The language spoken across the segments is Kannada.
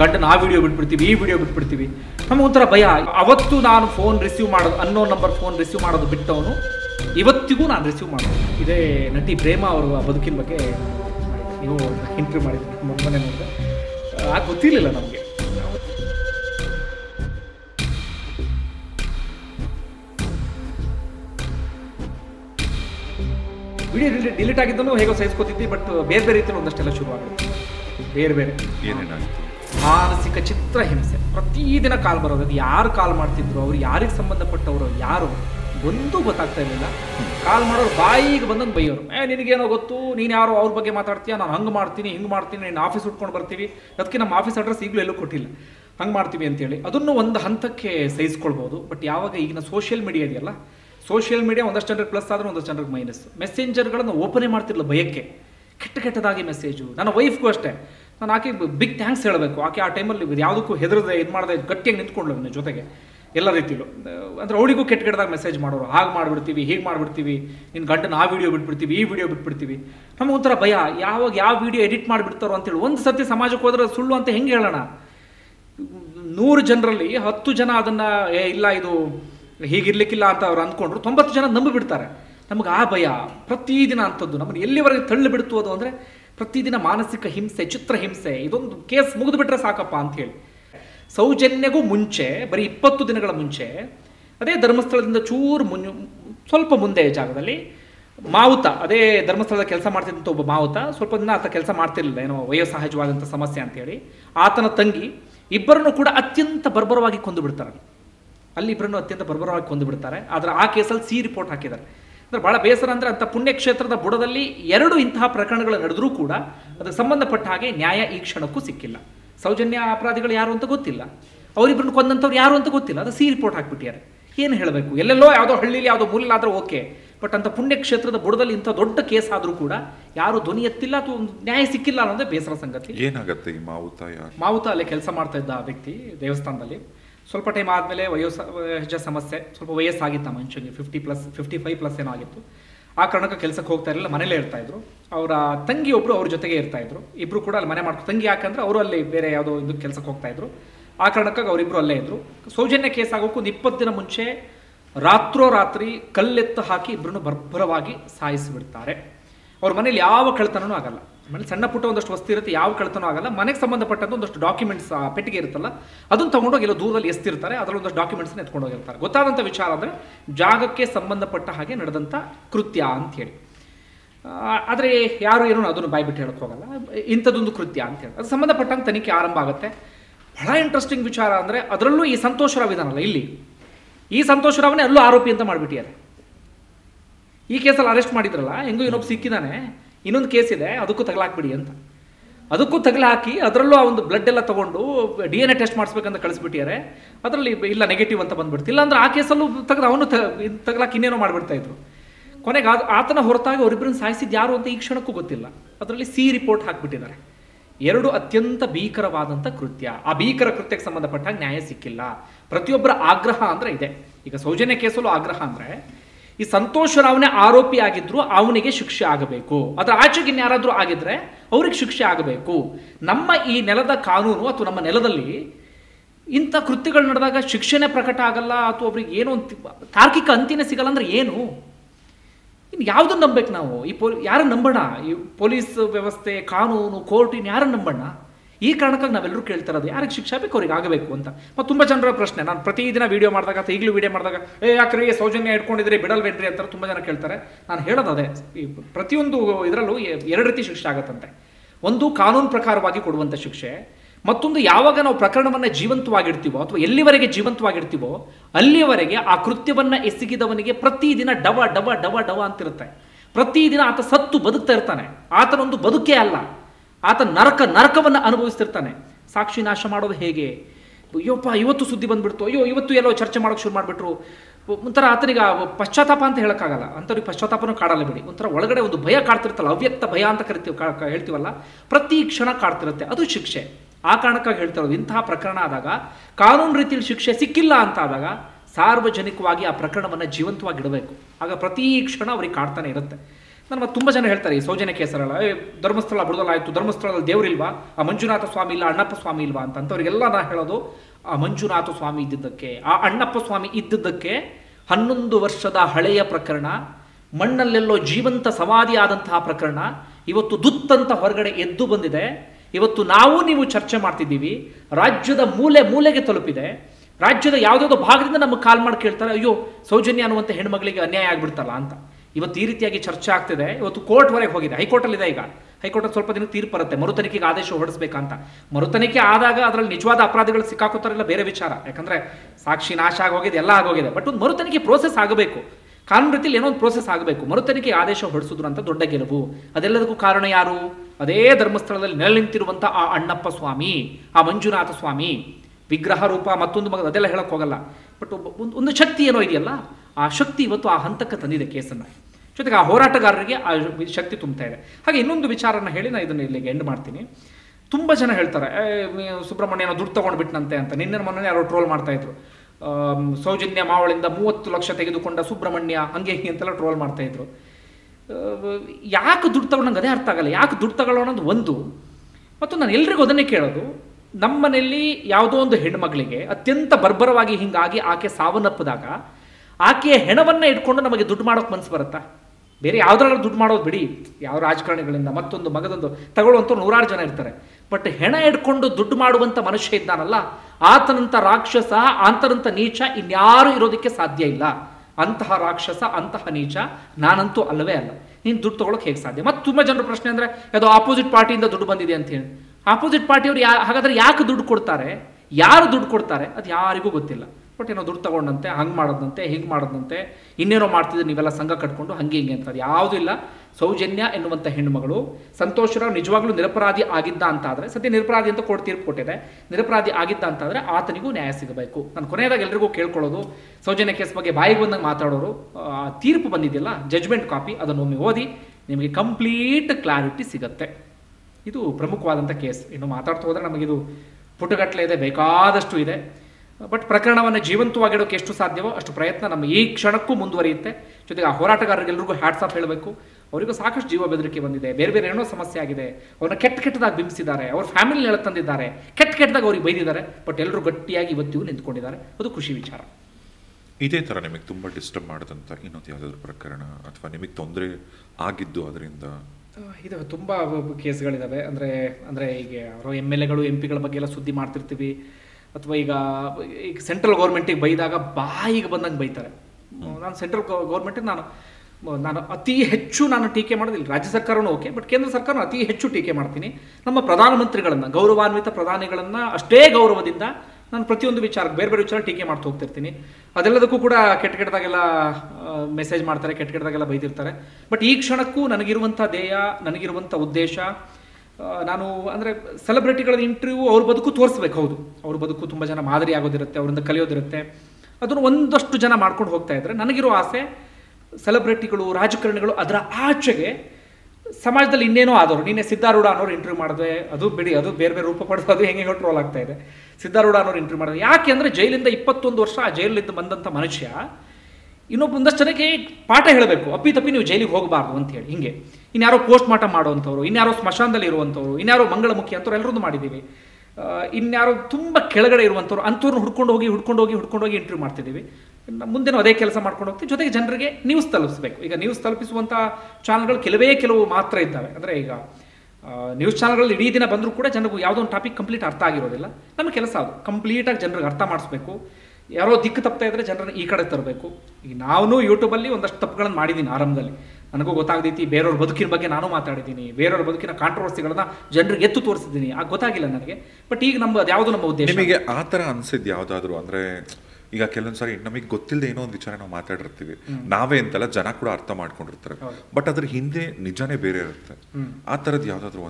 ಗಂಟನ ಆ ವಿಡಿಯೋ ಬಿಟ್ಬಿಡ್ತೀವಿ, ಈ ವಿಡಿಯೋ ಬಿಟ್ಬಿಡ್ತೀವಿ. ನಮಗೊಂಥರ ಭಯ. ಅವತ್ತು ನಾನು ಫೋನ್ ರಿಸೀವ್ ಮಾಡೋದು, ಅನ್ನೋನ್ ನಂಬರ್ ಫೋನ್ ರಿಸೀವ್ ಮಾಡೋದು ಬಿಟ್ಟವನು ಇವತ್ತಿಗೂ ನಾನು ರಿಸೀವ್ ಮಾಡೋದು. ಇದೇ ನಟಿ ಪ್ರೇಮ ಅವರ ಬದುಕಿನ ಬಗ್ಗೆ ನೀವು ಇಂಟರ್ವ್ಯೂ ಮಾಡಿದ್ರಿ ಮೊನ್ನೆ ನೋಡಿದೆ. ಗೊತ್ತಿರಲಿಲ್ಲ ನಮಗೆ. ವಿಡಿಯೋ ಡಿಲೀಟ್ ಆಗಿದ್ದನ್ನು ಹೇಗೋ ಸಹಿಸ್ಕೋತಿದ್ವಿ, ಬಟ್ ಬೇರೆ ಬೇರೆ ರೀತಿಯಲ್ಲಿ ಒಂದಷ್ಟೆಲ್ಲ ಶುರುವಾಗುತ್ತೆ. ಬೇರೆ ಬೇರೆ ಏನೇನಾಗಿತ್ತು? ಮಾನಸಿಕ ಚಿತ್ರಹಿಂಸೆ. ಪ್ರತಿದಿನ ಕಾಲ್ ಬರೋದು. ಅದು ಯಾರು ಕಾಲ್ ಮಾಡ್ತಿದ್ರು, ಅವ್ರು ಯಾರಿಗೆ ಸಂಬಂಧಪಟ್ಟವರು, ಯಾರು ಒಂದೂ ಗೊತ್ತಾಗ್ತಾ ಇರಲಿಲ್ಲ. ಕಾಲ್ ಮಾಡೋರು ಬಾಯಿಗೆ ಬಂದಂಗೆ ಬೈಯೋರು. ನಿನಗೇನೋ ಗೊತ್ತು, ನೀನು ಯಾರೋ ಅವ್ರ ಬಗ್ಗೆ ಮಾತಾಡ್ತೀಯ, ನಾನು ಹಂಗೆ ಮಾಡ್ತೀನಿ ಹಿಂಗೆ ಮಾಡ್ತೀನಿ, ನೀನು ಆಫೀಸ್ ಉಟ್ಕೊಂಡು ಬರ್ತೀವಿ, ಅದಕ್ಕೆ ನಮ್ಮ ಆಫೀಸ್ ಅಡ್ರೆಸ್ ಈಗಲೂ ಎಲ್ಲೂ ಕೊಟ್ಟಿಲ್ಲ, ಹಂಗೆ ಮಾಡ್ತೀವಿ ಅಂತೇಳಿ ಅದನ್ನು ಒಂದು ಹಂತಕ್ಕೆ ಸಹಿಸ್ಕೊಳ್ಬೋದು. ಬಟ್ ಯಾವಾಗ ಈಗಿನ ಸೋಷಿಯಲ್ ಮೀಡಿಯಾ ಇದೆಯಲ್ಲ, ಸೋಷಿಯಲ್ ಮೀಡಿಯಾ ಒಂದಷ್ಟು ಜನರಿಗೆ ಪ್ಲಸ್ ಆದರೆ ಒಂದಷ್ಟು ಜನರಿಗೆ ಮೈನಸ್. ಮೆಸೆಂಜರ್ಗಳನ್ನು ಓಪನೇ ಮಾಡ್ತಿರಲಿಲ್ಲ ಭಯಕ್ಕೆ. ಕೆಟ್ಟದಾಗಿ ಮೆಸೇಜು. ನನ್ನ ವೈಫ್ಗೂ ಅಷ್ಟೇ, ನಾನು ಆಕೆ ಬಿಗ್ ಥ್ಯಾಂಕ್ಸ್ ಹೇಳಬೇಕು. ಆಕೆ ಆ ಟೈಮಲ್ಲಿ ಯಾವುದಕ್ಕೂ ಹೆದರದೆ ಇದು ಮಾಡಿದೆ, ಗಟ್ಟಿಯಾಗಿ ನಿಂತ್ಕೊಂಡ್ಲು ನನ್ನ ಜೊತೆಗೆ ಎಲ್ಲ ರೀತಿಯಲ್ಲೂ. ಅಂದರೆ ಅವಳಿಗೂ ಕೆಟ್ಟದಾಗಿ ಮೆಸೇಜ್ ಮಾಡೋರು, ಹಾಗೆ ಮಾಡಿಬಿಡ್ತೀವಿ, ಹೀಗೆ ಮಾಡಿಬಿಡ್ತೀವಿ, ನಿನ್ನ ಗಂಟನ ಆ ವಿಡಿಯೋ ಬಿಟ್ಬಿಡ್ತೀವಿ, ಈ ವಿಡಿಯೋ ಬಿಟ್ಬಿಡ್ತೀವಿ. ನಮಗೊಂಥರ ಭಯ, ಯಾವಾಗ ಯಾವ ವಿಡಿಯೋ ಎಡಿಟ್ ಮಾಡಿಬಿಡ್ತಾರೋ ಅಂತೇಳಿ. ಒಂದು ಸತಿ ಸಮಾಜಕ್ಕೆ ಹೋದ್ರೆ ಸುಳ್ಳು ಅಂತ ಹೆಂಗೆ ಹೇಳೋಣ? 100 ಜನರಲ್ಲಿ 10 ಜನ ಅದನ್ನು ಇಲ್ಲ ಇದು ಹೀಗಿರ್ಲಿಕ್ಕಿಲ್ಲ ಅಂತ ಅವ್ರು ಅಂದ್ಕೊಂಡ್ರು, 90 ಜನ ನಂಬಿಬಿಡ್ತಾರೆ. ನಮಗೆ ಆ ಭಯ ಪ್ರತಿದಿನ ಅಂಥದ್ದು ನಮ್ಮನ್ನು ಎಲ್ಲಿವರೆಗೆ ತಳ್ಳಿ ಬಿಡ್ತು ಅದು ಅಂದರೆ ಪ್ರತಿದಿನ ಮಾನಸಿಕ ಹಿಂಸೆ, ಚಿತ್ರಹಿಂಸೆ. ಇದೊಂದು ಕೇಸ್ ಮುಗಿದುಬಿಟ್ರೆ ಸಾಕಪ್ಪ ಅಂಥೇಳಿ. ಸೌಜನ್ಯಗೂ ಮುಂಚೆ, ಬರೀ 20 ದಿನಗಳ ಮುಂಚೆ, ಅದೇ ಧರ್ಮಸ್ಥಳದಿಂದ ಸ್ವಲ್ಪ ಮುಂದೆ ಜಾಗದಲ್ಲಿ ಮಾವುತ, ಅದೇ ಧರ್ಮಸ್ಥಳದ ಕೆಲಸ ಮಾಡ್ತಿದ್ದಂಥ ಒಬ್ಬ ಮಾವುತ, ಸ್ವಲ್ಪ ದಿನ ಆತ ಕೆಲಸ ಮಾಡ್ತಿರ್ಲಿಲ್ಲ, ಏನೋ ವಯೋಸಹಜವಾದಂಥ ಸಮಸ್ಯೆ ಅಂತೇಳಿ ಆತನ ತಂಗಿ ಇಬ್ಬರನ್ನು ಕೂಡ ಅತ್ಯಂತ ಬರ್ಬರವಾಗಿ ಕೊಂದು ಬಿಡ್ತಾರೆ. ಅಲ್ಲಿ ಇಬ್ಬರನ್ನು ಅತ್ಯಂತ ಬರ್ಬರವಾಗಿ ಕೊಂದು ಬಿಡ್ತಾರೆ. ಆದರೆ ಆ ಕೇಸಲ್ಲಿ ಸಿ ರಿಪೋರ್ಟ್ ಹಾಕಿದ್ದಾರೆ. ಅಂದರೆ ಭಾಳ ಬೇಸರ ಅಂದರೆ ಅಂಥ ಪುಣ್ಯಕ್ಷೇತ್ರದ ಬುಡದಲ್ಲಿ 2 ಇಂತಹ ಪ್ರಕರಣಗಳು ನಡೆದರೂ ಕೂಡ ಅದಕ್ಕೆ ಸಂಬಂಧಪಟ್ಟ ಹಾಗೆ ನ್ಯಾಯ ಈ ಕ್ಷಣಕ್ಕೂ ಸಿಕ್ಕಿಲ್ಲ. ಸೌಜನ್ಯ ಅಪರಾಧಿಗಳು ಯಾರು ಅಂತ ಗೊತ್ತಿಲ್ಲ, ಅವರಿಬ್ಬರನ್ನು ಕೊಂದಂಥವ್ರು ಯಾರು ಅಂತ ಗೊತ್ತಿಲ್ಲ. ಅದು ಸಿ ರಿಪೋರ್ಟ್ ಹಾಕ್ಬಿಟ್ಟಿದ್ದಾರೆ. ಏನು ಹೇಳಬೇಕು? ಎಲ್ಲೆಲ್ಲೋ ಯಾವುದೋ ಹಳ್ಳಿಲಿ ಯಾವುದೋ ಮೂಲೆಯಲ್ಲಿ ಆದರೂ ಓಕೆ, ಬಟ್ ಅಂಥ ಪುಣ್ಯಕ್ಷೇತ್ರದ ಬುಡದಲ್ಲಿ ಇಂಥ ದೊಡ್ಡ ಕೇಸ್ ಆದರೂ ಕೂಡ ಯಾರು ಧ್ವನಿ ಎತ್ತಿಲ್ಲ ಅಥವಾ ಒಂದು ನ್ಯಾಯ ಸಿಕ್ಕಿಲ್ಲ ಅನ್ನೋದೇ ಬೇಸರ ಸಂಗತಿ. ಏನಾಗುತ್ತೆ ಈ ಮಾವುತ ಅಲ್ಲೇ ಕೆಲಸ ಮಾಡ್ತಾ ಇದ್ದ ಆ ವ್ಯಕ್ತಿ ದೇವಸ್ಥಾನದಲ್ಲಿ. ಸ್ವಲ್ಪ ಟೈಮ್ ಆದಮೇಲೆ ವಯೋಸಹಜ ಸಮಸ್ಯೆ, ಸ್ವಲ್ಪ ವಯಸ್ಸಾಗಿತ್ತು ಆ ಮನುಷ್ಯನಿಗೆ, 55+ ಏನೋ ಆಗಿತ್ತು. ಆ ಕಾರಣಕ್ಕೆ ಕೆಲಸಕ್ಕೆ ಹೋಗ್ತಾ ಇರಲಿಲ್ಲ, ಮನೇಲೇ ಇರ್ತಾಯಿದ್ರು. ಅವರ ತಂಗಿ ಒಬ್ಬರು ಅವ್ರ ಜೊತೆಗೆ ಇರ್ತಾಯಿದ್ರು. ಇಬ್ಬರು ಕೂಡ ಅಲ್ಲಿ ಮನೆ ಮಾಡ್ಕೊಂಡು, ತಂಗಿ ಯಾಕಂದ್ರೆ ಅವರು ಅಲ್ಲಿ ಬೇರೆ ಯಾವುದೋ ಇದು ಕೆಲಸಕ್ಕೆ ಹೋಗ್ತಾಯಿದ್ರು. ಆ ಕಾರಣಕ್ಕಾಗಿ ಅವರಿಬ್ಬರು ಅಲ್ಲೇ ಇದ್ದರು. ಸೌಜನ್ಯ ಕೇಸ್ ಆಗೋಕ್ಕೂ ಒಂದು 20 ದಿನ ಮುಂಚೆ ರಾತ್ರೋರಾತ್ರಿ ಕಲ್ಲೆತ್ತು ಹಾಕಿ ಇಬ್ಬರನ್ನು ಬರ್ಬರವಾಗಿ ಸಾಯಿಸಿಬಿಡ್ತಾರೆ. ಅವ್ರ ಮನೇಲಿ ಯಾವ ಕಳ್ತನೂ ಆಗಲ್ಲ. ಮನೇಲಿ ಸಣ್ಣ ಪುಟ್ಟ ಒಂದಷ್ಟು ವಸ್ತು ಇರುತ್ತೆ, ಯಾವ ಕಳ್ತನೂ ಆಗಲ್ಲ. ಮನೆಗೆ ಸಂಬಂಧಪಟ್ಟಂಥ ಒಂದಷ್ಟು ಡಾಕ್ಯುಮೆಂಟ್ಸ್ ಪೆಟ್ಟಿಗೆ ಇರುತ್ತಲ್ಲ, ಅದನ್ನು ತೊಗೊಂಡೋಗಿ ಎಲ್ಲೋ ದೂರದಲ್ಲಿ ಎಸ್ತಿರ್ತಾರೆ. ಅದರಲ್ಲಿ ಒಂದಷ್ಟು ಡಾಕ್ಯುಮೆಂಟ್ಸ್ನ ಎತ್ಕೊಂಡೋಗಿರ್ತಾರೆ. ಗೊತ್ತಾದಂಥ ವಿಚಾರ ಅಂದರೆ ಜಾಗಕ್ಕೆ ಸಂಬಂಧಪಟ್ಟ ಹಾಗೆ ನಡೆದಂಥ ಕೃತ್ಯ ಅಂಥೇಳಿ. ಆದರೆ ಯಾರು ಏನೋ ಅದನ್ನು ಬಾಯ್ಬಿಟ್ಟು ಹೇಳಕ್ಕೆ ಹೋಗಲ್ಲ, ಇಂಥದ್ದೊಂದು ಕೃತ್ಯ ಅಂತೇಳಿ. ಅದು ಸಂಬಂಧಪಟ್ಟಂಗೆ ತನಿಖೆ ಆರಂಭ ಆಗುತ್ತೆ. ಬಹಳ ಇಂಟ್ರೆಸ್ಟಿಂಗ್ ವಿಚಾರ ಅಂದರೆ ಅದರಲ್ಲೂ ಈ ಸಂತೋಷ್ ರಾವ್ ಇದಾನಲ್ಲ, ಇಲ್ಲಿ ಈ ಸಂತೋಷ್ ರಾವ್ನೇ ಅಲ್ಲೂ ಆರೋಪಿ ಅಂತ ಮಾಡಿಬಿಟ್ಟಿದ್ದಾರೆ. ಈ ಕೇಸಲ್ಲಿ ಅರೆಸ್ಟ್ ಮಾಡಿದ್ರಲ್ಲ, ಹೆಂಗೂ ಇನ್ನೊಬ್ಬ ಸಿಕ್ಕಿದ್ದಾನೆ, ಇನ್ನೊಂದು ಕೇಸ್ ಇದೆ, ಅದಕ್ಕೂ ತಗಲಾಕ್ಬಿಡಿ ಅಂತ. ಅದಕ್ಕೂ ತಗಲಾಕಿ ಅದರಲ್ಲೂ ಆ ಒಂದು ಬ್ಲಡ್ ಎಲ್ಲ ತೊಗೊಂಡು DNA ಟೆಸ್ಟ್ ಮಾಡಿಸ್ಬೇಕಂತ ಕಳಿಸ್ಬಿಟ್ಟಿದ್ದಾರೆ. ಅದರಲ್ಲಿ ಇಲ್ಲ ನೆಗೆಟಿವ್ ಅಂತ ಬಂದ್ಬಿಡ್ತು. ಇಲ್ಲಾಂದ್ರೆ ಆ ಕೇಸಲ್ಲೂ ತೆಗೆದು ಅವನು ತಗಲಾಕಿ ಇನ್ನೇನೋ ಮಾಡಿಬಿಡ್ತಾ ಇದ್ರು. ಕೊನೆಗೆ ಆತನ ಹೊರತಾಗಿ ಅವರಿಬ್ಬರನ್ನು ಸಾಯಿಸಿದ್ದು ಯಾರು ಅಂತ ಈ ಕ್ಷಣಕ್ಕೂ ಗೊತ್ತಿಲ್ಲ. ಅದರಲ್ಲಿ ಸಿ ರಿಪೋರ್ಟ್ ಹಾಕಿಬಿಟ್ಟಿದ್ದಾರೆ. 2 ಅತ್ಯಂತ ಭೀಕರವಾದಂಥ ಕೃತ್ಯ. ಆ ಭೀಕರ ಕೃತ್ಯಕ್ಕೆ ಸಂಬಂಧಪಟ್ಟಾಗ ನ್ಯಾಯ ಸಿಕ್ಕಿಲ್ಲ. ಪ್ರತಿಯೊಬ್ಬರ ಆಗ್ರಹ ಅಂದರೆ ಇದೆ. ಈಗ ಸೌಜನ್ಯ ಕೇಸಲ್ಲೂ ಆಗ್ರಹ ಅಂದರೆ ಈ ಸಂತೋಷ್ ರಾವ್ನೇ ಆರೋಪಿ ಆಗಿದ್ರು ಅವನಿಗೆ ಶಿಕ್ಷೆ ಆಗಬೇಕು. ಅದರ ಆಚೆಗೆ ಯಾರಾದರೂ ಆಗಿದ್ರೆ ಅವ್ರಿಗೆ ಶಿಕ್ಷೆ ಆಗಬೇಕು. ನಮ್ಮ ಈ ನೆಲದ ಕಾನೂನು ಅಥವಾ ನಮ್ಮ ನೆಲದಲ್ಲಿ ಇಂಥ ಕೃತ್ಯಗಳು ನಡೆದಾಗ ಶಿಕ್ಷೆನೇ ಪ್ರಕಟ ಆಗಲ್ಲ ಅಥವಾ ಒಬ್ರಿಗೆ ಏನೋ ತಾರ್ಕಿಕ ಅಂತಿನೇ ಸಿಗಲ್ಲ ಅಂದರೆ ಏನು? ಇನ್ನು ಯಾವುದನ್ನು ನಂಬಬೇಕು ನಾವು? ಯಾರನ್ನು ನಂಬೋಣ? ಈ ಪೊಲೀಸ್ ವ್ಯವಸ್ಥೆ, ಕಾನೂನು, ಕೋರ್ಟ್, ಇನ್ನು ಯಾರನ್ನು ನಂಬೋಣ? ಈ ಕಾರಣಕ್ಕಾಗಿ ನಾವೆಲ್ಲರೂ ಕೇಳ್ತಾ ಇರೋದು ಯಾರಿಗೆ ಶಿಕ್ಷೆ ಆಗಬೇಕು ಅವ್ರಿಗೆ ಆಗಬೇಕು ಅಂತ. ಮತ್ತು ತುಂಬ ಜನರ ಪ್ರಶ್ನೆ, ನಾನು ಪ್ರತಿದಿನ ವೀಡಿಯೋ ಮಾಡಿದಾಗ ಅಥವಾ ಈಗಲೂ ವೀಡಿಯೋ ಮಾಡಿದಾಗ ಯಾಕ್ರಿ ಸೌಜನ್ಯ ಇಟ್ಕೊಂಡಿದ್ರೆ ಬಿಡಲ್ವೇನ್ರಿ ಅಂತಾರೆ ತುಂಬ ಜನ ಕೇಳ್ತಾರೆ. ನಾನು ಹೇಳೋದು ಅದೇ, ಈ ಪ್ರತಿಯೊಂದು ಇದರಲ್ಲೂ 2 ರೀತಿ ಶಿಕ್ಷೆ ಆಗುತ್ತಂತೆ. ಒಂದು ಕಾನೂನು ಪ್ರಕಾರವಾಗಿ ಕೊಡುವಂಥ ಶಿಕ್ಷೆ, ಮತ್ತೊಂದು ಯಾವಾಗ ನಾವು ಪ್ರಕರಣವನ್ನು ಜೀವಂತವಾಗಿಡ್ತೀವೋ ಅಥವಾ ಎಲ್ಲಿವರೆಗೆ ಜೀವಂತವಾಗಿಡ್ತೀವೋ ಅಲ್ಲಿಯವರೆಗೆ ಆ ಕೃತ್ಯವನ್ನು ಎಸಗಿದವನಿಗೆ ಪ್ರತಿದಿನ ಡವ ಡವ ಡವ ಡವ ಅಂತಿರುತ್ತೆ. ಪ್ರತಿದಿನ ಆತ ಸತ್ತು ಬದುಕ್ತಾ ಇರ್ತಾನೆ. ಆತನೊಂದು ಬದುಕೇ ಅಲ್ಲ, ಆತ ನರಕವನ್ನು ಅನುಭವಿಸ್ತಿರ್ತಾನೆ. ಸಾಕ್ಷಿ ನಾಶ ಮಾಡೋದು ಹೇಗೆ? ಅಯ್ಯೋಪ್ಪ ಇವತ್ತು ಸುದ್ದಿ ಬಂದ್ಬಿಡ್ತು, ಅಯ್ಯೋ ಇವತ್ತು ಎಲ್ಲೋ ಚರ್ಚೆ ಮಾಡೋಕ್ಕೆ ಶುರು ಮಾಡಿಬಿಟ್ರು. ಒಂಥರ ಆತನಿಗೆ ಪಶ್ಚಾತ್ತಾಪ ಅಂತ ಹೇಳೋಕ್ಕಾಗಲ್ಲ, ಅಂಥವ್ರಿಗೆ ಪಶ್ಚಾತ್ತಾಪನೂ ಕಾಡಲ್ಲ ಬಿಡಿ. ಒಂಥರ ಒಳಗಡೆ ಒಂದು ಭಯ ಕಾಡ್ತಿರ್ತಲ್ಲ, ಅವ್ಯಕ್ತ ಭಯ ಅಂತ ಹೇಳ್ತೀವಲ್ಲ, ಪ್ರತಿ ಕ್ಷಣ ಕಾಡ್ತಿರುತ್ತೆ. ಅದು ಶಿಕ್ಷೆ. ಆ ಕಾರಣಕ್ಕಾಗಿ ಹೇಳ್ತಾ ಇರೋದು, ಇಂತಹ ಪ್ರಕರಣ ಆದಾಗ ಕಾನೂನು ರೀತಿಯಲ್ಲಿ ಶಿಕ್ಷೆ ಸಿಕ್ಕಿಲ್ಲ ಅಂತ ಆದಾಗ ಸಾರ್ವಜನಿಕವಾಗಿ ಆ ಪ್ರಕರಣವನ್ನು ಜೀವಂತವಾಗಿಡಬೇಕು. ಆಗ ಪ್ರತಿ ಕ್ಷಣ ಅವ್ರಿಗೆ ಕಾಡ್ತಾನೆ ಇರುತ್ತೆ. ನನ್ನ ತುಂಬ ಜನ ಹೇಳ್ತಾರೆ ಈ ಸೌಜನ್ಯ ಕೇಸರಲ್ಲ, ಧರ್ಮಸ್ಥಳ ಬಿಡೋದಲ್ಲಾಯಿತು, ಧರ್ಮಸ್ಥಳದಲ್ಲಿ ದೇವರಿಲ್ವಾ, ಆ ಮಂಜುನಾಥ ಸ್ವಾಮಿ ಇಲ್ಲ, ಅಣ್ಣಪ್ಪ ಸ್ವಾಮಿ ಇಲ್ವಾ ಅಂತವರಿಗೆಲ್ಲ ನಾನು ಹೇಳೋದು, ಆ ಮಂಜುನಾಥ ಸ್ವಾಮಿ ಇದ್ದಿದ್ದಕ್ಕೆ, ಆ ಅಣ್ಣಪ್ಪ ಸ್ವಾಮಿ ಇದ್ದಿದ್ದಕ್ಕೆ 11 ವರ್ಷದ ಹಳೆಯ ಪ್ರಕರಣ, ಮಣ್ಣಲ್ಲೆಲ್ಲೋ ಜೀವಂತ ಸಮಾಧಿ ಆದಂತಹ ಪ್ರಕರಣ ಇವತ್ತು ದುತ್ತಂತ ಹೊರಗಡೆ ಎದ್ದು ಬಂದಿದೆ. ಇವತ್ತು ನಾವು ನೀವು ಚರ್ಚೆ ಮಾಡ್ತಿದ್ದೀವಿ, ರಾಜ್ಯದ ಮೂಲೆ ಮೂಲೆಗೆ ತಲುಪಿದೆ. ರಾಜ್ಯದ ಯಾವುದಾವುದೋ ಭಾಗದಿಂದ ನಮಗೆ ಕಾಲ್ ಮಾಡಿ ಕೇಳ್ತಾರೆ, ಅಯ್ಯೋ ಸೌಜನ್ಯ ಅನ್ನುವಂಥ ಹೆಣ್ಮಗಳಿಗೆ ಅನ್ಯಾಯ ಆಗ್ಬಿಡ್ತಲ್ಲ ಅಂತ. ಇವತ್ತು ಈ ರೀತಿಯಾಗಿ ಚರ್ಚೆ ಆಗ್ತಿದೆ. ಇವತ್ತು ಕೋರ್ಟ್ವರೆಗೆ ಹೋಗಿದೆ, ಹೈಕೋರ್ಟಲ್ಲಿದೆ. ಈಗ ಹೈಕೋರ್ಟಲ್ಲಿ ಸ್ವಲ್ಪ ದಿನಕ್ಕೆ ತೀರ್ಪು ಬರುತ್ತೆ, ಮರುತನಿಕೆಗೆ ಆದೇಶ ಹೊರಡಿಸ್ಬೇಕಂತ. ಮರುತನಿಕೆ ಆದಾಗ ಅದರಲ್ಲಿ ನಿಜವಾದ ಅಪರಾಧಿಗಳು ಸಿಕ್ಕಾಕೋತಾರಿಲ್ಲ, ಬೇರೆ ವಿಚಾರ. ಯಾಕಂದರೆ ಸಾಕ್ಷಿ ನಾಶ ಆಗೋಗಿದೆ, ಎಲ್ಲ ಆಗೋಗಿದೆ. ಬಟ್ ಒಂದು ಮರುತನಿಕೆ ಪ್ರೋಸೆಸ್ ಆಗಬೇಕು, ಕಾನೂನು ರೀತಿಯಲ್ಲಿ ಏನೋ ಒಂದು ಪ್ರೋಸೆಸ್ ಆಗಬೇಕು. ಮರುತನಿಕೆ ಆದೇಶ ಹೊರಡಿಸಿದ್ರು ಅಂತ ದೊಡ್ಡ ಗೆಲುವು. ಅದೆಲ್ಲದಕ್ಕೂ ಕಾರಣ ಯಾರು? ಅದೇ ಧರ್ಮಸ್ಥಳದಲ್ಲಿ ನೆಲೆ ನಿಂತಿರುವಂಥ ಆ ಅಣ್ಣಪ್ಪ ಸ್ವಾಮಿ, ಆ ಮಂಜುನಾಥ ಸ್ವಾಮಿ. ವಿಗ್ರಹ ರೂಪ ಮತ್ತೊಂದು ಮಗ ಅದೆಲ್ಲ ಹೇಳಕ್ಕೆ ಹೋಗಲ್ಲ. ಬಟ್ ಒಂದು ಶಕ್ತಿ ಏನೋ ಇದೆಯಲ್ಲ, ಆ ಶಕ್ತಿ ಇವತ್ತು ಆ ಹಂತಕ್ಕೆ ತಂದಿದೆ ಕೇಸನ್ನು. ಜೊತೆಗೆ ಆ ಹೋರಾಟಗಾರರಿಗೆ ಆ ಶಕ್ತಿ ತುಂಬ್ತಾ ಇದೆ. ಹಾಗೆ ಇನ್ನೊಂದು ವಿಚಾರನ ಹೇಳಿ ನಾನು ಇದನ್ನು ಇಲ್ಲಿಗೆ ಎಂಡ್ ಮಾಡ್ತೀನಿ. ತುಂಬ ಜನ ಹೇಳ್ತಾರೆ, ಸುಬ್ರಹ್ಮಣ್ಯನ ದುಡ್ಡು ತೊಗೊಂಡ್ಬಿಟ್ನಂತೆ ಅಂತ. ನಿನ್ನೆ ಮೊನ್ನೆ ಯಾರೋ ಟ್ರೋಲ್ ಮಾಡ್ತಾ ಇದ್ರು, ಸೌಜನ್ಯ ಮಾವಳಿಂದ 30 ಲಕ್ಷ ತೆಗೆದುಕೊಂಡ ಸುಬ್ರಹ್ಮಣ್ಯ ಹಂಗೆ ಹಿಂಗೆ ಅಂತೆಲ್ಲ ಟ್ರೋಲ್ ಮಾಡ್ತಾ ಇದ್ರು. ಯಾಕೆ ದುಡ್ಡು ತಗೊಂಡಂಗೆ ಅದೇ ಅರ್ಥ ಆಗಲ್ಲ. ಯಾಕೆ ದುಡ್ಡು ತಗೊಳ್ಳೋಣ ಅನ್ನೋದು ಒಂದು. ಮತ್ತು ನಾನು ಎಲ್ರಿಗೂ ಅದನ್ನೇ ಕೇಳೋದು, ನಮ್ಮ ಮನೆಯಲ್ಲಿ ಯಾವುದೋ ಒಂದು ಹೆಣ್ಮಗಳಿಗೆ ಅತ್ಯಂತ ಬರ್ಬರವಾಗಿ ಹಿಂಗಾಗಿ ಆಕೆ ಸಾವನ್ನಪ್ಪಿದಾಗ ಆಕೆಯ ಹೆಣವನ್ನ ಇಟ್ಕೊಂಡು ನಮಗೆ ದುಡ್ಡು ಮಾಡೋಕೆ ಮನಸ್ಸು ಬರುತ್ತಾ? ಬೇರೆ ಯಾವುದ್ರಾದ್ರೂ ದುಡ್ಡು ಮಾಡೋದು ಬಿಡಿ, ಯಾವ ರಾಜಕಾರಣಿಗಳಿಂದ ಮತ್ತೊಂದು ಮಗದೊಂದು ತಗೊಳ್ಳುವಂಥ 100 ಜನ ಇರ್ತಾರೆ. ಬಟ್ ಹೆಣ ಇಟ್ಕೊಂಡು ದುಡ್ಡು ಮಾಡುವಂಥ ಮನುಷ್ಯ ಇದ್ದಾನಲ್ಲ, ಆತನಂಥ ರಾಕ್ಷಸ, ಆತನಂಥ ನೀಚ ಇನ್ಯಾರು ಇರೋದಕ್ಕೆ ಸಾಧ್ಯ ಇಲ್ಲ. ಅಂತಹ ರಾಕ್ಷಸ, ಅಂತಹ ನೀಚ ನಾನಂತೂ ಅಲ್ಲವೇ ಅಲ್ಲ. ನೀನು ದುಡ್ಡು ತೊಗೊಳಕ್ಕೆ ಹೇಗೆ ಸಾಧ್ಯ? ಮತ್ತು ತುಂಬ ಜನರ ಪ್ರಶ್ನೆ ಅಂದರೆ, ಯಾವುದೋ ಆಪೋಸಿಟ್ ಪಾರ್ಟಿಯಿಂದ ದುಡ್ಡು ಬಂದಿದೆ ಅಂತ ಹೇಳಿ. ಆಪೋಸಿಟ್ ಪಾರ್ಟಿಯವರು ಹಾಗಾದ್ರೆ ಯಾಕೆ ದುಡ್ಡು ಕೊಡ್ತಾರೆ, ಯಾರು ದುಡ್ಡು ಕೊಡ್ತಾರೆ ಅದು ಯಾರಿಗೂ ಗೊತ್ತಿಲ್ಲ. ಬಟ್ ಏನೋ ದುಡ್ಡು ತಗೊಂಡಂತೆ, ಹಂಗೆ ಮಾಡೋದಂತೆ, ಹೀಗೆ ಮಾಡೋದಂತೆ, ಇನ್ನೇನೋ ಮಾಡ್ತಿದ್ರೆ ನೀವೆಲ್ಲ ಸಂಘ ಕಟ್ಕೊಂಡು ಹಂಗೆ ಹಿಂಗೆ ಅಂತ. ಯಾವುದೂ ಇಲ್ಲ. ಸೌಜನ್ಯ ಎನ್ನುವಂಥ ಹೆಣ್ಣುಮಗಳು, ಸಂತೋಷರಾವ್ ನಿಜವಾಗ್ಲೂ ನಿರಪರಾಧಿ ಆಗಿದ್ದ ಅಂತ ಆದರೆ, ಸದ್ಯ ನಿರಪರಾಧಿ ಅಂತ ಕೋರ್ಟ್ ತೀರ್ಪು ಕೊಟ್ಟಿದೆ, ನಿರಪರಾಧಿ ಆಗಿದ್ದ ಅಂತ ಆದರೆ ಆತನಿಗೂ ನ್ಯಾಯ ಸಿಗಬೇಕು. ನಾನು ಕೊನೆಯದಾಗಿ ಎಲ್ರಿಗೂ ಕೇಳ್ಕೊಳ್ಳೋದು, ಸೌಜನ್ಯ ಕೇಸ್ ಬಗ್ಗೆ ಬಾಯಿಗೆ ಬಂದಂಗೆ ಮಾತಾಡೋರು, ತೀರ್ಪು ಬಂದಿದೆಯಲ್ಲ ಜಜ್ಮೆಂಟ್ ಕಾಪಿ, ಅದನ್ನು ಒಮ್ಮೆ ಓದಿ, ನಿಮಗೆ ಕಂಪ್ಲೀಟ್ ಕ್ಲಾರಿಟಿ ಸಿಗುತ್ತೆ. ಇದು ಪ್ರಮುಖವಾದಂಥ ಕೇಸ್. ಇನ್ನು ಮಾತಾಡ್ತಾ ಹೋದರೆ ನಮಗಿದು ಪುಟಗಟ್ಟಲೆ ಇದೆ, ಬೇಕಾದಷ್ಟು ಇದೆ. ಬಟ್ ಪ್ರಕರಣವನ್ನು ಜೀವಂತವಾಗಿಡೋಕೆ ಎಷ್ಟು ಸಾಧ್ಯವೋ ಅಷ್ಟು ಪ್ರಯತ್ನ ನಮ್ಮ ಈ ಕ್ಷಣಕ್ಕೂ ಮುಂದುವರಿಯುತ್ತೆ. ಜೊತೆಗೆ ಆ ಹೋರಾಟಗಾರರಿಗೆಲ್ಲರಿಗೂ ಹ್ಯಾಟ್ಸ್ ಆಫ್ ಹೇಳಬೇಕು. ಅವರಿಗೂ ಸಾಕಷ್ಟು ಜೀವ ಬೆದರಿಕೆ ಬಂದಿದೆ, ಬೇರೆ ಬೇರೆ ಏನೋ ಸಮಸ್ಯೆ ಆಗಿದೆ, ಅವ್ರನ್ನ ಕೆಟ್ಟದಾಗಿ ಬಿಂಬಿಸಿದ್ದಾರೆ, ಅವ್ರ ಫ್ಯಾಮಿಲಿ ಹೇಳ ತಂದಿದ್ದಾರೆ, ಕೆಟ್ಟದಾಗಿ ಅವ್ರಿಗೆ ಬೈದಿದ್ದಾರೆ. ಬಟ್ ಎಲ್ಲರೂ ಗಟ್ಟಿಯಾಗಿ ಇವತ್ತಿಗೂ ನಿಂತ್ಕೊಂಡಿದ್ದಾರೆ. ಅದು ಖುಷಿ ವಿಚಾರ. ಇದೇ ಥರ ನಿಮಗೆ ತುಂಬ ಡಿಸ್ಟರ್ಬ್ ಮಾಡಿದಂಥ ಇನ್ನೊಂದು ಯಾವುದಾದ್ರು ಪ್ರಕರಣ ಅಥವಾ ನಿಮಗೆ ತೊಂದರೆ ಆಗಿದ್ದು ಅದರಿಂದ? ಇದಾವೆ, ತುಂಬ ಕೇಸ್ಗಳಿದ್ದಾವೆ. ಅಂದರೆ ಈಗ ಅವರ MLAಗಳು MP ಗಳ ಬಗ್ಗೆ ಎಲ್ಲ ಸುದ್ದಿ ಮಾಡ್ತಿರ್ತೀವಿ. ಅಥವಾ ಈಗ ಸೆಂಟ್ರಲ್ ಗೌರ್ಮೆಂಟಿಗೆ ಬೈದಾಗ ಬಾಯಿಗೆ ಬಂದಂಗೆ ಬೈತಾರೆ. ನಾನು ಸೆಂಟ್ರಲ್ ಗೌರ್ಮೆಂಟಿಗೆ ನಾನು ಅತಿ ಹೆಚ್ಚು ಟೀಕೆ ಮಾಡೋದಿಲ್ಲ. ರಾಜ್ಯ ಸರ್ಕಾರನೂ ಓಕೆ, ಬಟ್ ಕೇಂದ್ರ ಸರ್ಕಾರನೂ ಅತಿ ಹೆಚ್ಚು ಟೀಕೆ ಮಾಡ್ತೀನಿ. ನಮ್ಮ ಪ್ರಧಾನಮಂತ್ರಿಗಳನ್ನು, ಗೌರವಾನ್ವಿತ ಪ್ರಧಾನಿಗಳನ್ನು ಅಷ್ಟೇ ಗೌರವದಿಂದ ನಾನು ಪ್ರತಿಯೊಂದು ವಿಚಾರಕ್ಕೆ ಬೇರೆ ಬೇರೆ ವಿಚಾರ ಟೀಕೆ ಮಾಡ್ತಾ ಹೋಗ್ತಿರ್ತೀನಿ. ಅದೆಲ್ಲದಕ್ಕೂ ಕೂಡ ಕೆಟ್ಟದಾಗೆಲ್ಲ ಮೆಸೇಜ್ ಮಾಡ್ತಾರೆ, ಕೆಟ್ಟದಾಗೆಲ್ಲ ಬೈದಿರ್ತಾರೆ. ಬಟ್ ಈ ಕ್ಷಣಕ್ಕೂ ನನಗಿರುವಂಥ ಧ್ಯೇಯ, ನನಗಿರುವಂಥ ಉದ್ದೇಶ, ನಾನು ಅಂದರೆ ಸೆಲೆಬ್ರಿಟಿಗಳ ಇಂಟರ್ವ್ಯೂ ಅವ್ರ ಬದುಕು ತೋರಿಸ್ಬೇಕು. ಹೌದು, ಅವ್ರ ಬದುಕು ತುಂಬ ಜನ ಮಾದರಿ ಆಗೋದಿರುತ್ತೆ, ಅವರಿಂದ ಕಲಿಯೋದಿರುತ್ತೆ. ಅದನ್ನು ಒಂದಷ್ಟು ಜನ ಮಾಡ್ಕೊಂಡು ಹೋಗ್ತಾ ಇದ್ದಾರೆ. ನನಗಿರೋ ಆಸೆ, ಸೆಲೆಬ್ರಿಟಿಗಳು, ರಾಜಕಾರಣಿಗಳು ಅದರ ಆಚೆಗೆ ಸಮಾಜದಲ್ಲಿ ಇನ್ನೇನೋ ಆದವರು. ನಿನ್ನೆ ಸಿದ್ಧಾರೂಢ ಅನ್ನೋರು ಇಂಟರ್ವ್ಯೂ ಮಾಡಿದೆ, ಅದು ಬಿಡಿ, ಅದು ಬೇರೆ ಬೇರೆ ರೂಪ ಪಡೆದು ಅದು ಹೆಂಗೆ ಟ್ರೋಲ್ ಆಗ್ತಾ ಇದೆ. ಸಿದ್ಧಾರೂಢ ಅನ್ನೋರು ಇಂಟರ್ವ್ಯೂ ಮಾಡಿದೆ. ಯಾಕೆ ಅಂದರೆ ಜೈಲಿಂದ 21 ವರ್ಷ ಆ ಜೈಲಿಂದ ಬಂದಂಥ ಮನುಷ್ಯ ಇನ್ನೊಂದಷ್ಟು ಜನಕ್ಕೆ ಪಾಠ ಹೇಳಬೇಕು, ಅಪ್ಪಿ ನೀವು ಜೈಲಿಗೆ ಹೋಗಬಾರ್ದು ಅಂತ ಹೇಳಿ. ಹಿಂಗೆ ಇನ್ಯಾರೋ ಪೋಸ್ಟ್ ಮಾರ್ಟಮ್ ಮಾಡುವಂಥವ್ರು, ಇನ್ಯಾರೋ ಸ್ಮಶಾನದಲ್ಲಿ ಇರುವಂಥವ್ರು, ಇನ್ಯಾರೋ ಮಂಗಳಮುಖಿ ಅಂಥವ್ರು ಎಲ್ಲರದ್ದು ಮಾಡಿದ್ದೀವಿ. ಇನ್ಯಾರೋ ತುಂಬ ಕೆಳಗಡೆ ಇರುವಂಥವ್ರು ಅಂಥವ್ರನ್ನ ಹುಡ್ಕೊಂಡು ಹೋಗಿ ಇಂಟರ್ವ್ಯೂ ಮಾಡ್ತಿದ್ದೀವಿ. ಮುಂದೆನೂ ಅದೇ ಕೆಲಸ ಮಾಡ್ಕೊಂಡು ಹೋಗ್ತೀವಿ. ಜೊತೆಗೆ ಜನರಿಗೆ ನ್ಯೂಸ್ ತಲುಪಿಸಬೇಕು. ಈಗ ನ್ಯೂಸ್ ತಲುಪಿಸುವಂಥ ಚಾನಲ್ಗಳು ಕೆಲವು ಮಾತ್ರ ಇದ್ದಾವೆ. ಅಂದರೆ ಈಗ ನ್ಯೂಸ್ ಚಾನಲ್ಗಳಲ್ಲಿ ಇಡೀ ದಿನ ಬಂದರೂ ಕೂಡ ಜನರಿಗೆ ಯಾವುದೋ ಒಂದು ಟಾಪಿಕ್ ಕಂಪ್ಲೀಟ್ ಅರ್ಥ ಆಗಿರೋದಿಲ್ಲ. ನಮ್ಮ ಕೆಲಸ ಅದು ಕಂಪ್ಲೀಟಾಗಿ ಜನರಿಗೆ ಅರ್ಥ ಮಾಡಿಸ್ಬೇಕು. ಯಾರೋ ದಿಕ್ಕು ತಪ್ತಾ ಇದ್ದರೆ ಜನರನ್ನು ಈ ಕಡೆ ತರಬೇಕು. ಈಗ ನಾನು ಯೂಟ್ಯೂಬಲ್ಲಿ ಒಂದಷ್ಟು ತಪ್ಪುಗಳನ್ನು ಮಾಡಿದ್ದೀನಿ ಆರಂಭದಲ್ಲಿ. ನನಗೂ ಗೊತ್ತಾಗದೈತಿ, ಬೇರೆಯವ್ರ ಬದುಕಿನ ಬಗ್ಗೆ ನಾನು ಮಾತಾಡಿದ್ದೀನಿ, ಬೇರೆಯವ್ರ ಬದುಕಿನ ಕಾಂಟ್ರವರ್ಸಿಗಳನ್ನ ಜನರಿಗೆ ಎತ್ತು ತೋರಿಸಿದ್ದೀನಿ. ಆಗ ಗೊತ್ತಾಗಿಲ್ಲ ನನಗೆ. ಬಟ್ ಈಗ ಯಾವುದು ನಮ್ಮ ಉದ್ದೇಶ. ನಿಮಗೆ ಆ ಥರ ಅನಿಸಿದ್ದು ಯಾವುದಾದ್ರು? ಅಂದರೆ ಈಗ ಕೆಲವೊಂದ್ಸರಿ ನಮಗೆ ಗೊತ್ತಿಲ್ಲದೆ ಏನೋ ಒಂದು ವಿಚಾರ ನಾವು ಮಾತಾಡಿರ್ತೀವಿ, ನಾವೇ ಅಂತಲ್ಲ ಜನ ಕೂಡ ಅರ್ಥ ಮಾಡ್ಕೊಂಡಿರ್ತಾರೆ, ಬಟ್ ಅದ್ರ ಹಿಂದೆ ನಿಜಾನೇ ಬೇರೆ ಇರುತ್ತೆ. ಆ ಥರದ್ದು ಯಾವುದಾದ್ರು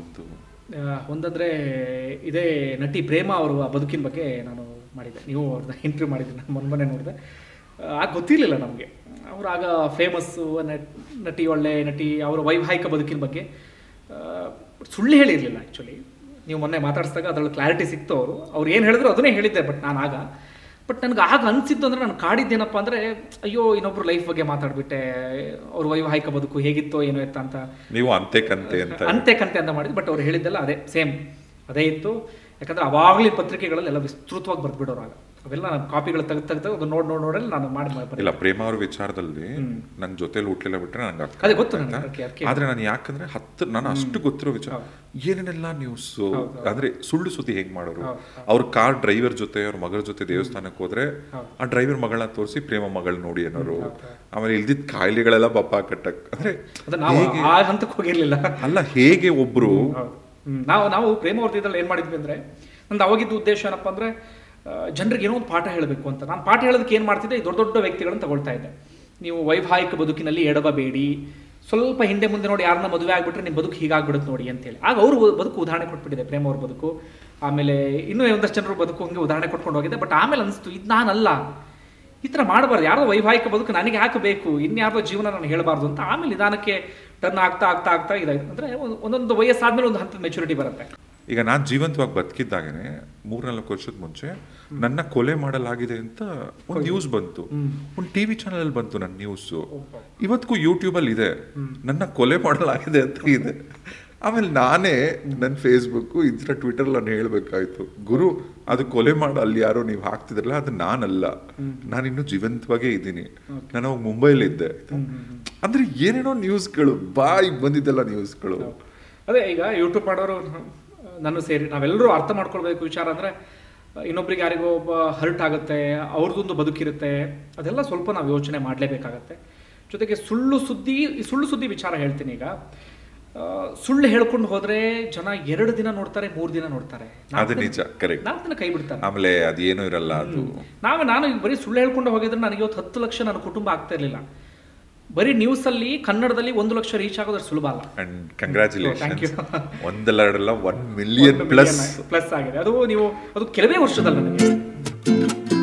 ಒಂದಂದರೆ ಇದೇ ನಟಿ ಪ್ರೇಮ ಅವರು ಬದುಕಿನ ಬಗ್ಗೆ ನಾನು ಮಾಡಿದ್ದೆ. ನೀವು ಅವ್ರನ್ನ ಇಂಟರ್ವ್ಯೂ ಮಾಡಿದ್ದೀನಿ, ನಾನು ಮೊನ್ನೆ ನೋಡಿದೆ. ಆಗ ಗೊತ್ತಿರಲಿಲ್ಲ ನಮಗೆ. ಅವರು ಆಗ ಫೇಮಸ್ಸು ನಟಿ, ಒಳ್ಳೆ ನಟಿ, ಅವರ ವೈವಾಹಿಕ ಬದುಕಿನ ಬಗ್ಗೆ ಸುಳ್ಳು ಹೇಳಿರಲಿಲ್ಲ. ಆ್ಯಕ್ಚುಲಿ ನೀವು ಮೊನ್ನೆ ಮಾತಾಡಿಸಿದಾಗ ಅದರಲ್ಲಿ ಕ್ಲಾರಿಟಿ ಸಿಕ್ತು. ಅವ್ರು ಏನು ಹೇಳಿದ್ರು ಅದನ್ನೇ ಹೇಳಿದ್ದೆ. ಬಟ್ ಬಟ್ ನನಗೆ ಆಗ ಅನಿಸಿದ್ದು ಅಂದರೆ ನಾನು ಕಾಡಿದ್ದೇನಪ್ಪ ಅಂದರೆ ಅಯ್ಯೋ ಇನ್ನೊಬ್ರು ಲೈಫ್ ಬಗ್ಗೆ ಮಾತಾಡ್ಬಿಟ್ಟೆ, ಅವ್ರ ವೈವಾಹಿಕ ಬದುಕು ಹೇಗಿತ್ತೋ ಏನೋ ಇತ್ತ ಅಂತ ನೀವು ಅಂತೆ ಕಂತೆ ಅಂತ ಮಾಡಿದ್ದು. ಬಟ್ ಅವ್ರು ಹೇಳಿದ್ದೆಲ್ಲ ಅದೇ ಸೇಮ್ ಅದೇ ಇತ್ತು. ಯಾಕಂದರೆ ಅವಾಗಲೇ ಪತ್ರಿಕೆಗಳಲ್ಲಿ ಎಲ್ಲ ವಿಸ್ತೃತವಾಗಿ ಬರ್ಬಿಡೋರು. ಆಗ ಅವೆಲ್ಲ ನಾನು ಕಾಪಿಗಳು ತೆಗೆದು ಅದು ನೋಡಲ್ಲಿ ನಾನು ಇಲ್ಲ. ಪ್ರೇಮ ಅವ್ರ ವಿಚಾರದಲ್ಲಿ ನನ್ನ ಜೊತೆಲಿ ಹುಟ್ಲಿಲ್ಲ ಬಿಟ್ರೆ ನಂಗೆ ಅದೇ ಗೊತ್ತು. ಆದ್ರೆ ನಾನು ಯಾಕಂದ್ರೆ ನಾನು ಅಷ್ಟು ಗೊತ್ತಿರೋ ವಿಚಾರ ಏನೇನೆಲ್ಲ ನ್ಯೂಸ್ ಅಂದ್ರೆ ಸುಳ್ಳು ಸುದ್ದಿ ಹೆಂಗ್ ಮಾಡೋರು. ಅವ್ರ ಕಾರ್ ಡ್ರೈವರ್ ಜೊತೆ ಅವ್ರ ಮಗಳ ಜೊತೆ ದೇವಸ್ಥಾನಕ್ಕೆ ಹೋದ್ರೆ ಆ ಡ್ರೈವರ್ ಮಗಳನ್ನ ತೋರಿಸಿ ಪ್ರೇಮ ಮಗಳು ನೋಡಿ ಅನ್ನೋರು. ಆಮೇಲೆ ಇಲ್ದಿದ್ ಕಾಯಿಲೆಗಳೆಲ್ಲ ಬಪ್ಪ ಕಟ್ಟಕ್ ಅಂದ್ರೆ ಹಂತಕ್ಕೆ ಹೋಗಿರ್ಲಿಲ್ಲ. ಅಲ್ಲ, ಹೇಗೆ ಒಬ್ರು ನಾವು ಪ್ರೇಮ ಅವ್ರದ್ದು ಏನ್ ಮಾಡಿದ್ವಿ ಅಂದ್ರೆ, ನಂದು ಅವಾಗಿದ್ದು ಉದ್ದೇಶ ಏನಪ್ಪ ಅಂದ್ರೆ ಜನರಿಗೆ ಏನೋ ಒಂದು ಪಾಠ ಹೇಳಬೇಕು ಅಂತ. ನಾನು ಪಾಠ ಹೇಳೋದಕ್ಕೆ ಏನು ಮಾಡ್ತಿದ್ದೆ, ದೊಡ್ಡ ದೊಡ್ಡ ವ್ಯಕ್ತಿಗಳನ್ನು ತಗೊಳ್ತಾ ಇದ್ದೆ. ನೀವು ವೈವಾಹಿಕ ಬದುಕಿನಲ್ಲಿ ಎಡವಬೇಡಿ, ಸ್ವಲ್ಪ ಹಿಂದೆ ಮುಂದೆ ನೋಡಿ ಯಾರನ್ನ ಮದುವೆ ಆಗಿಬಿಟ್ರೆ ನಿಮ್ಮ ಬದುಕು ಹೀಗಾಗ್ಬಿಡುತ್ತೆ ನೋಡಿ ಅಂತೇಳಿ. ಆಗ ಅವರು ಬದುಕು ಉದಾಹರಣೆ ಕೊಟ್ಬಿಟ್ಟಿದೆ, ಪ್ರೇಮ ಅವ್ರ ಬದುಕು. ಆಮೇಲೆ ಇನ್ನೂ ಒಂದಷ್ಟು ಜನರು ಬದುಕು ಹಂಗೆ ಉದಾಹರಣೆ ಕೊಟ್ಕೊಂಡು ಹೋಗಿದೆ. ಬಟ್ ಆಮೇಲೆ ಅನಿಸ್ತು ಇದು ನಾನಲ್ಲ, ಈ ಥರ ಮಾಡಬಾರ್ದು, ಯಾರೋ ವೈವಾಹಿಕ ಬದುಕು ನನಗೆ ಹಾಕಬೇಕು, ಇನ್ಯಾರ್ದೋ ಜೀವನ ನಾನು ಹೇಳಬಾರ್ದು ಅಂತ. ಆಮೇಲೆ ನಿಧಾನಕ್ಕೆ ಟರ್ನ್ ಆಗ್ತಾ ಇದಾಯ್ತು. ಅಂದರೆ ಒಂದೊಂದು ವಯಸ್ಸಾದ್ಮೇಲೆ ಒಂದು ಹಂತದ ಮೆಚುರಿಟಿ ಬರುತ್ತೆ. ಈಗ ನಾನು ಜೀವಂತವಾಗಿ ಬದುಕಿದ್ದಾಗೇನೆ 3-4 ವರ್ಷದ ಮುಂಚೆ ನನ್ನ ಕೊಲೆ ಮಾಡಲಾಗಿದೆ ಅಂತ ಒಂದು ನ್ಯೂಸ್ ಬಂತು, ಒಂದು ಟಿವಿ ಚಾನಲ್ ಬಂತು. ನನ್ನ ನ್ಯೂಸ್ ಇವತ್ತಿಗೂ ಯೂಟ್ಯೂಬಲ್ಲಿ ಇದೆ, ನನ್ನ ಕೊಲೆ ಮಾಡಲಾಗಿದೆ ಅಂತ ಇದೆ. ಆಮೇಲೆ ನಾನೇ ನನ್ನ ಫೇಸ್ಬುಕ್ ಟ್ವಿಟರ್ ನಾನು ಹೇಳ್ಬೇಕಾಯ್ತು, ಗುರು ಅದು ಕೊಲೆ ಮಾಡಿ ಅಲ್ಲಿ ಯಾರೋ ನೀವು ಹಾಕ್ತಿದ್ರಲ್ಲ ಅದು ನಾನಲ್ಲ, ನಾನಿನ್ನೂ ಜೀವಂತವಾಗೇ ಇದ್ದೀನಿ, ನಾನು ಅವಾಗ ಮುಂಬೈಲಿದ್ದೆ. ಅಂದ್ರೆ ಏನೇನೋ ನ್ಯೂಸ್ಗಳು ಬಾಯಿಗೆ ಬಂದಿದ್ದೆಲ್ಲ ನ್ಯೂಸ್ಗಳು. ಅದೇ ಈಗ ಯೂಟ್ಯೂಬ್ ಮಾಡೋರು ನಾನು ಸೇರಿ ನಾವೆಲ್ಲರೂ ಅರ್ಥ ಮಾಡ್ಕೊಳ್ಬೇಕು ವಿಚಾರ. ಅಂದರೆ ಇನ್ನೊಬ್ರಿಗೆ ಯಾರಿಗೋ ಒಬ್ಬ ಹರ್ಟ್ ಆಗುತ್ತೆ, ಅವ್ರದ್ದೊಂದು ಬದುಕಿರುತ್ತೆ, ಅದೆಲ್ಲ ಸ್ವಲ್ಪ ನಾವು ಯೋಚನೆ ಮಾಡಲೇಬೇಕಾಗತ್ತೆ. ಜೊತೆಗೆ ಸುಳ್ಳು ಸುದ್ದಿ ವಿಚಾರ ಹೇಳ್ತೀನಿ. ಈಗ ಸುಳ್ಳು ಹೇಳ್ಕೊಂಡು ಹೋದ್ರೆ ಜನ 2 ದಿನ ನೋಡ್ತಾರೆ, 3 ದಿನ ನೋಡ್ತಾರೆ, 4 ದಿನ ಕೈ ಬಿಡ್ತಾರೆ. ಆಮೇಲೆ ಅದೇನೂ ಇರಲ್ಲ. ಅದು ನಾನು ಈಗ ಬರೀ ಸುಳ್ಳು ಹೇಳ್ಕೊಂಡು ಹೋಗಿದ್ರೆ ನನಗೆ ಇವತ್ತು 10 ಲಕ್ಷ ನನ್ನ ಕುಟುಂಬ ಆಗ್ತಾ ಇರಲಿಲ್ಲ. ಬರೀ ನ್ಯೂಸಲ್ಲಿ ಕನ್ನಡದಲ್ಲಿ 1 ಲಕ್ಷ ರೀಚ್ ಆಗೋದ್ರೆ ಸುಲಭ ಅಲ್ಲ. ಕಂಗ್ರ್ಯಾಚುಲೇಷನ್ಸ್. 1 ಮಿಲಿಯನ್ ಪ್ಲಸ್ ಆಗಿದೆ. ಅದು ಕೆಲವೇ ವರ್ಷದಲ್ಲಿ ನನಗೆ